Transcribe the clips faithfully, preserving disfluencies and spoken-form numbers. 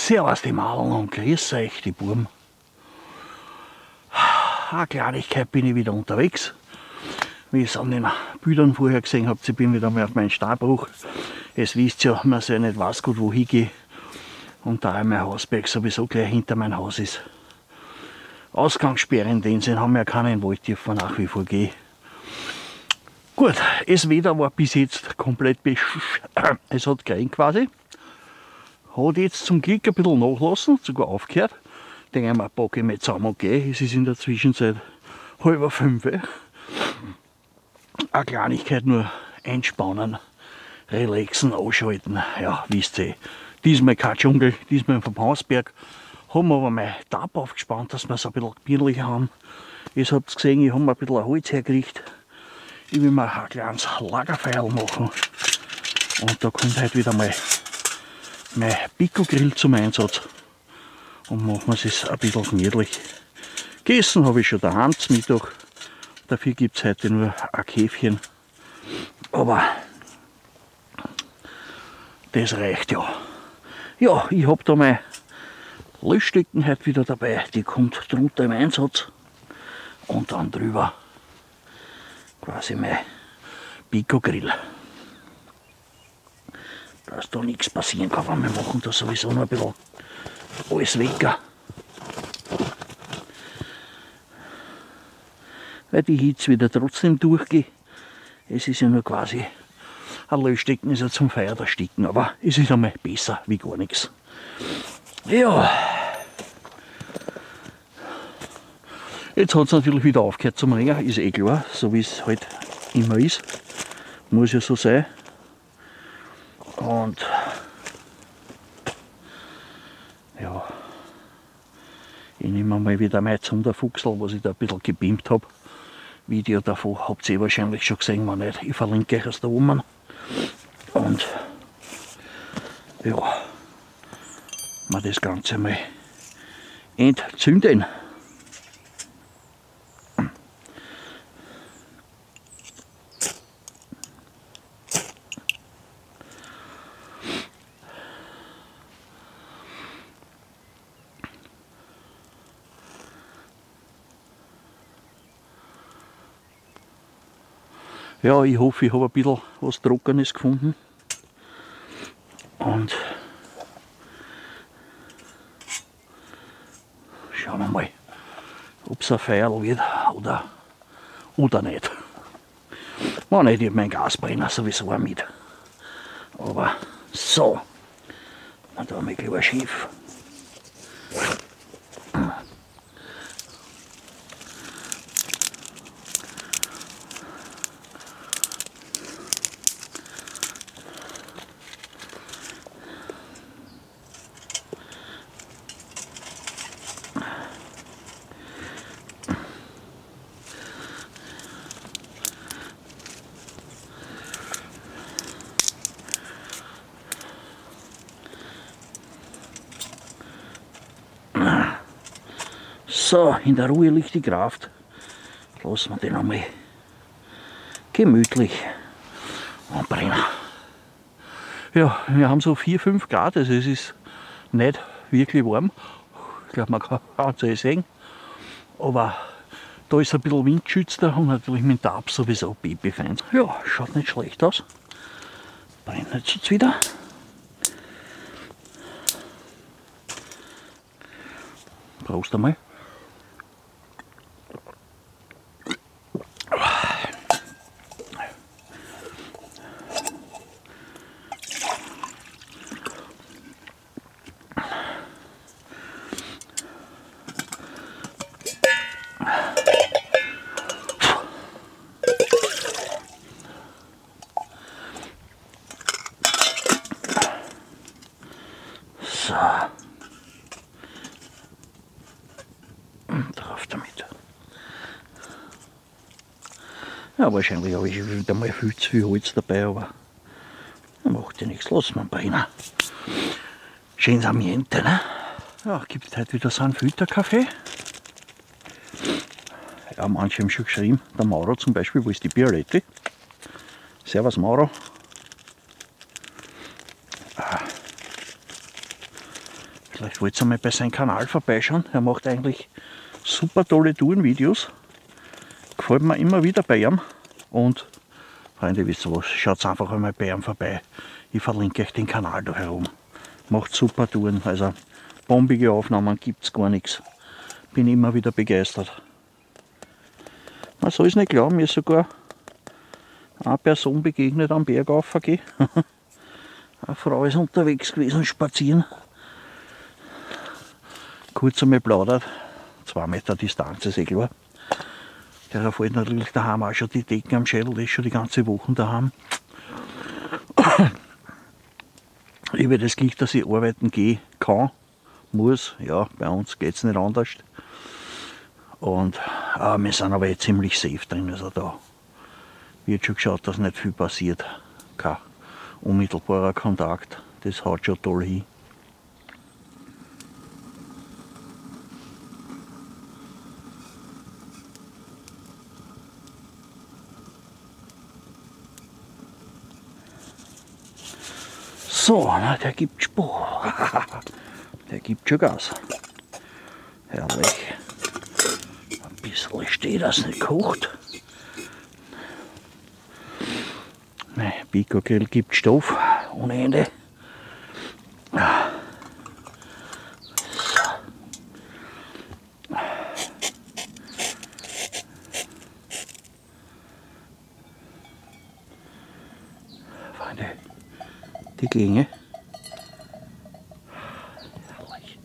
Servus die Mauern und grüß euch die Buben. Eine Kleinigkeit, bin ich wieder unterwegs. Wie ihr es an den Bildern vorher gesehen habt, ich bin wieder mal auf meinen Steinbruch. Es wisst ja, man soll nicht weiß gut wohin gehen. Und da mein Hausberg sowieso gleich hinter mein Haus ist. Ausgangssperre in dem Sinn haben wir ja keinen Wald, dürfen wir nach wie vor gehen. Gut, das Wetter war bis jetzt komplett besch... Es hat geregnet quasi. Hat jetzt zum Glück ein bisschen nachlassen, sogar aufgehört. Denke ich mir, packe ich mich zusammen und gehe. Es ist in der Zwischenzeit halb fünf. Eine Kleinigkeit nur entspannen, relaxen, ausschalten. Ja, wisst ihr, diesmal kein Dschungel, diesmal vom Hausberg. Haben wir aber mein Tab aufgespannt, dass wir es ein bisschen gemütlicher haben. Ihr habt es gesehen, ich habe mir ein bisschen Holz hergekriegt. Ich will mir ein kleines Lagerfeuer machen. Und da kommt heute wieder mal mein Pico-Grill zum Einsatz. Und machen wir es ein bisschen gemütlich. Gegessen habe ich schon daheim zum Mittag. Dafür gibt es heute nur ein Käfchen. Aber das reicht ja. Ja, ich habe da mein Löschdecken heute wieder dabei. Die kommt drunter im Einsatz. Und dann drüber quasi mein Pico-Grill. Dass da nichts passieren kann, weil wir machen da sowieso noch ein bisschen alles weg. Weil die Hitze wieder trotzdem durchgeht. Es ist ja nur quasi ein Löschdecken, ist ja zum Feuer ersticken, aber es ist einmal besser wie gar nichts. Ja. Jetzt hat es natürlich wieder aufgehört zum Regnen, ist eh klar, so wie es halt immer ist. Muss ja so sein. Und ja, ich nehme mal wieder mein Zunderfuchsel, was ich da ein bisschen gebimmt habe. Video davon habt ihr wahrscheinlich schon gesehen, wenn nicht. Ich verlinke euch es da oben. Und ja, mal das Ganze mal entzünden. Ja, ich hoffe, ich habe ein bisschen was Trockenes gefunden. Und schauen wir mal, ob es ein Feuer wird oder, oder nicht. Wenn nicht, ich habe meinen Gasbrenner sowieso auch mit. Aber so, dann tun wir gleich schief. So, in der Ruhe liegt die Kraft. Lassen wir den einmal gemütlich anbrennen. Ja, wir haben so vier, fünf Grad, also es ist nicht wirklich warm. Ich glaube, man kann es sehen. Aber da ist ein bisschen windgeschützter und natürlich mit dem Tab sowieso babyfein. Ja, schaut nicht schlecht aus. Brennt jetzt wieder. Prost einmal. So. Und drauf damit. Ja, wahrscheinlich habe ich wieder mal viel zu viel Holz dabei, aber macht ja nichts, lassen wir brennen. Schönes Ambiente, ne? Ja, gibt heute wieder so einen Filterkaffee. Ja, manche haben schon geschrieben, der Mauro zum Beispiel, wo ist die Bialetti? Servus Mauro. Vielleicht wollt ihr mal bei seinem Kanal vorbeischauen. Er macht eigentlich super tolle Tourenvideos. Gefällt mir immer wieder bei ihm. Und Freunde, wisst ihr was? Schaut einfach einmal bei ihm vorbei. Ich verlinke euch den Kanal da herum. Macht super Touren. Also bombige Aufnahmen gibt es gar nichts. Bin immer wieder begeistert. Man soll es nicht glauben, mir ist sogar eine Person begegnet am Berg aufgehen. Eine Frau ist unterwegs gewesen, spazieren. Kurz einmal plaudert. Zwei Meter Distanz ist eh klar. Der fällt natürlich daheim auch schon die Decken am Schädel, das ist schon die ganze Woche daheim. Ich habe das Glück, dass ich arbeiten gehen kann, muss. Ja, bei uns geht es nicht anders. Und äh, wir sind aber jetzt ziemlich safe drin. Also da wird schon geschaut, dass nicht viel passiert. Kein unmittelbarer Kontakt. Das haut schon toll hin. So, na, der gibt Spur. Der gibt schon Gas. Herrlich. Ein bisschen steht das nicht kocht. Ne, Pico-Grill gibt Stoff ohne Ende. Freunde, die Klinge. Herrlich.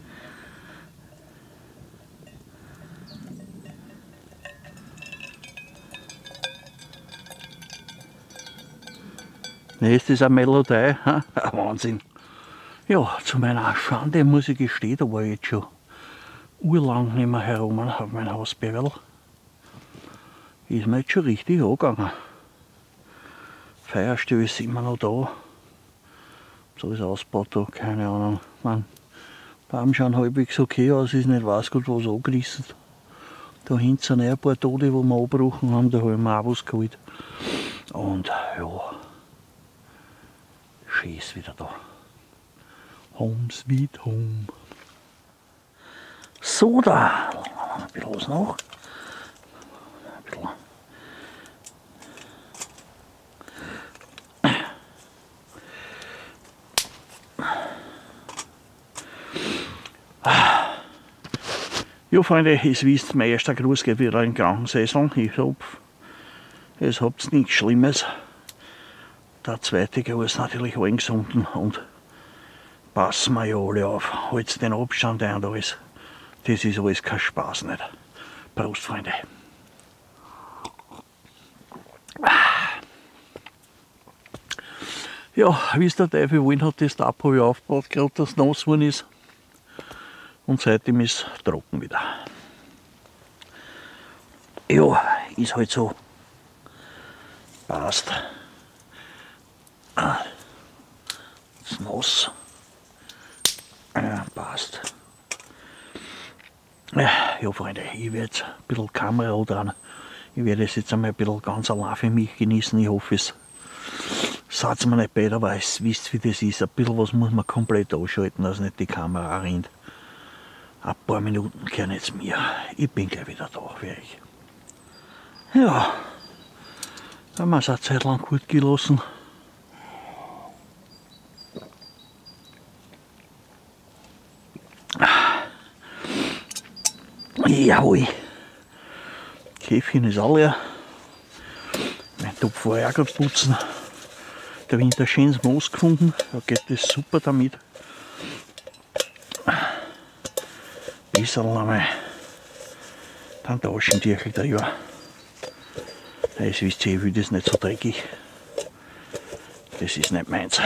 Ne, ist das eine Melodie? Ha? Wahnsinn. Ja, zu meiner Schande muss ich gestehen, da war ich jetzt schon urlang nicht mehr herum auf mein Hausbergerl. Ist mir jetzt schon richtig angegangen. Feuerstelle ist immer noch da. So ist ausgebaut da, keine Ahnung. Man, Baum schauen halbwegs okay aus, ist nicht weiß gut was angerissen. Da hinten sind ein paar Tote, die wir abgebrochen haben, da habe ich mir auch was geholt. Und ja, schön ist wieder da. Home sweet home. So, da ein bisschen was noch. Ein bisschen. Ja, Freunde, es wisst, mein erster Gruß geht wieder in die Krankensaison. Ich hoffe, es habt nichts Schlimmes. Der zweite Gruß natürlich allen gesunden und passen wir ja alle auf. Haltet den Abstand ein und alles. Das ist alles kein Spaß nicht. Prost, Freunde. Ja, wie es der Teufel wollen hat, das Tab habe ich aufgebaut, gerade dass es nass geworden ist. Und seitdem ist es trocken wieder. Ja, ist halt so. Passt. Ah, das ist nass. Ja, passt. Ja, Freunde, ich werde jetzt ein bisschen Kamera dran. Ich werde es jetzt einmal ein bisschen ganz allein für mich genießen. Ich hoffe, es sagt mir nicht besser, weil ihr wisst, wie das ist. Ein bisschen was muss man komplett ausschalten, dass nicht die Kamera rennt. Ein paar Minuten gehören jetzt mir. Ich bin gleich wieder da für euch. Ja, haben wir es eine Zeit lang gut gelassen. Jawohl. Käfchen ist alle. Mein Topf war auch gerade putzen. Der Winter schönes Moos gefunden. Da geht das super damit. Bisschen einmal dann Taschentücher da ja. Das wisst ihr, ich will das nicht so dreckig. Das ist nicht meins.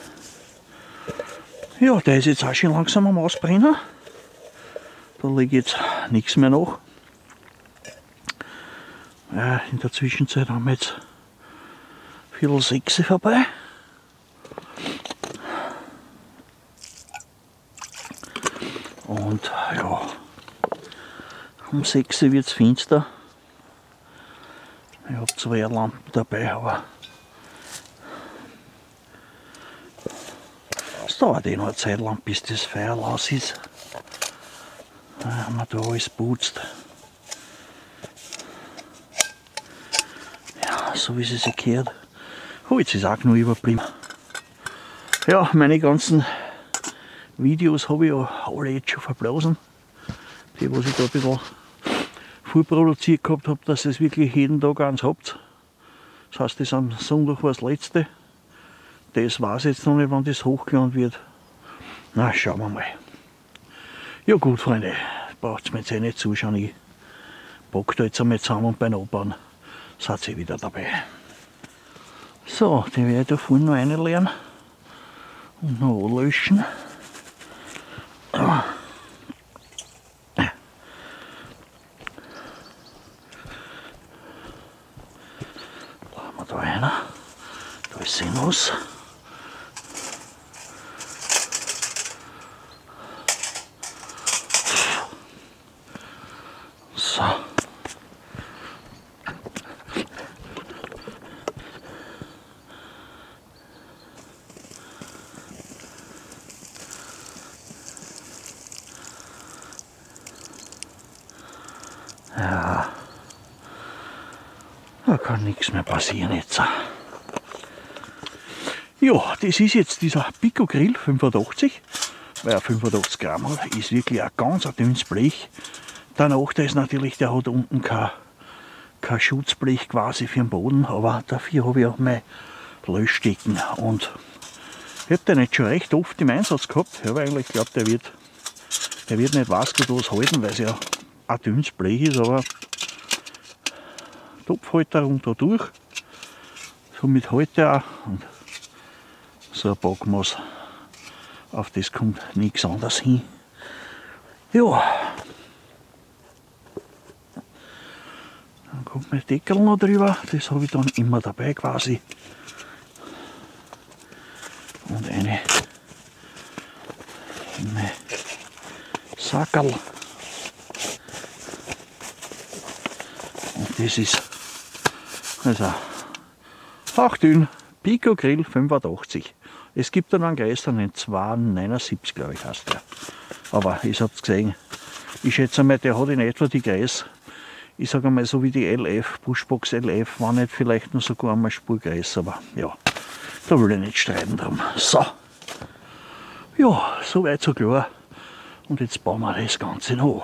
Ja, der ist jetzt auch schon langsam am Ausbrennen. Da liegt jetzt nichts mehr nach. Ja, in der Zwischenzeit haben wir jetzt Viertel sechs vorbei. Und ja, um sechs wird es finster. Ich habe zwei Lampen dabei, aber passt. dauert eh noch eine Zeit lang, bis das Feuer los ist. Da haben wir da alles putzt. Ja, so wie es sich gehört. Holz ist auch genug überblieben. Ja, meine ganzen Videos habe ich ja alle jetzt schon verblasen. Die, was ich da ein bisschen viel produziert gehabt habe, dass ihr es wirklich jeden Tag eins habt. Das heißt, das am Sonntag war das letzte. Das weiß ich jetzt noch nicht, wann das hochgeladen wird. Na, schauen wir mal. Ja gut, Freunde, braucht ihr mir jetzt eh nicht zuschauen. Ich packe da jetzt einmal zusammen und beim Abbauen seid ihr wieder dabei. So, den werde ich da vorne noch reinleeren und noch anlöschen. Lassen wir da rein. Da ist Sinus. So. Ja, da kann nichts mehr passieren jetzt. Ja, das ist jetzt dieser Pico Grill fünfundachtzig, weil er fünfundachtzig Gramm hat, ist wirklich ein ganz dünnes Blech. Der Nachteil ist natürlich, der hat unten kein, kein Schutzblech quasi für den Boden, aber dafür habe ich auch mein Löschstecken und ich habe den jetzt schon recht oft im Einsatz gehabt. Ich habe eigentlich geglaubt, der wird, der wird nicht was gut was halten, weil es ja ein dünnes Blech ist, aber Topfhalterung da durch, somit hält er auch. Und so ein Backmaß, auf das kommt nichts anderes hin. Ja, dann kommt mein Deckel noch drüber, das habe ich dann immer dabei quasi. Und eine in mein Sackerl. Und das ist also auch dünn, Pico Grill fünfundachtzig. Es gibt dann einen größeren, den zweihundertneunundsiebzig, glaube ich, heißt der. Aber ich habe es gesehen, ich schätze mal, der hat in etwa die Größe, ich sage mal so wie die L F, Pushbox L F, war nicht vielleicht nur sogar einmal Spur größer, aber ja, da will ich nicht streiten drum. So, ja, soweit so klar. Und jetzt bauen wir das Ganze noch.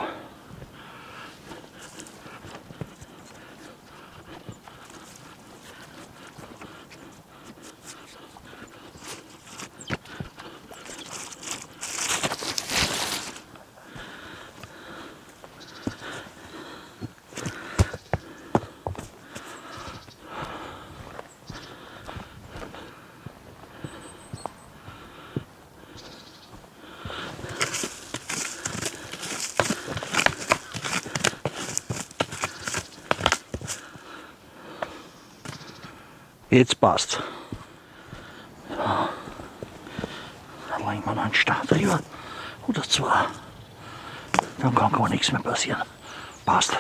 Jetzt passt. Dann legen wir noch einen Start drüber oder zwei. Dann kann gar nichts mehr passieren. Passt.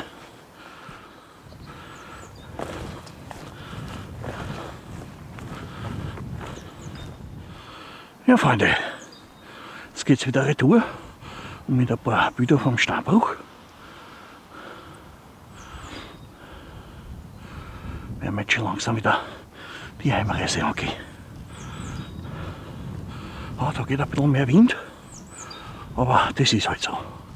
Ja, Freunde, jetzt geht es wieder retour und mit ein paar Bilder vom Steinbruch. Wir haben jetzt schon langsam wieder die Heimreise angehen. Ah, da geht ein bisschen mehr Wind, aber das ist halt so.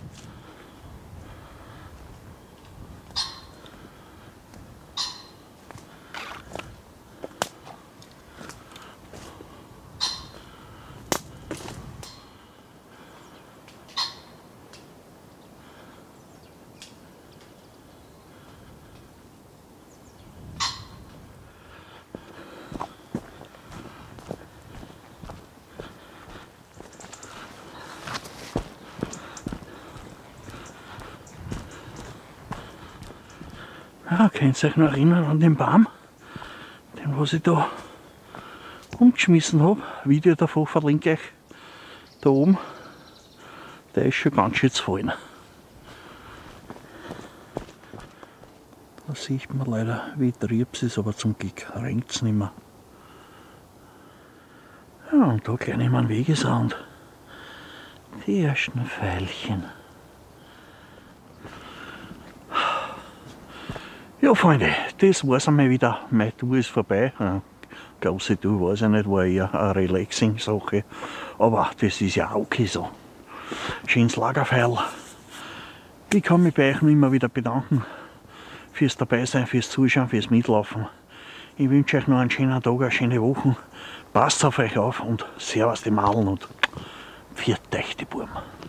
Ja, könnt ihr euch noch erinnern an den Baum, den was ich da umgeschmissen habe. Video davon verlinke ich euch da oben. Der ist schon ganz schön zu fallen. Da sieht man leider, wie trüb es ist, aber zum Glück regnet es nicht mehr. Ja, und da gleich neben dem Wegesrand die ersten Veilchen. Ja, Freunde, das war's einmal wieder. Meine Tour ist vorbei. Eine große Tour weiß ich nicht, war eher eine Relaxing-Sache. Aber das ist ja auch okay so. Schönes Lagerfeuer. Ich kann mich bei euch immer wieder bedanken fürs Dabeisein, fürs Zuschauen, fürs Mitlaufen. Ich wünsche euch noch einen schönen Tag, eine schöne Woche. Passt auf euch auf und servus die Madeln und pfiat euch die Buben.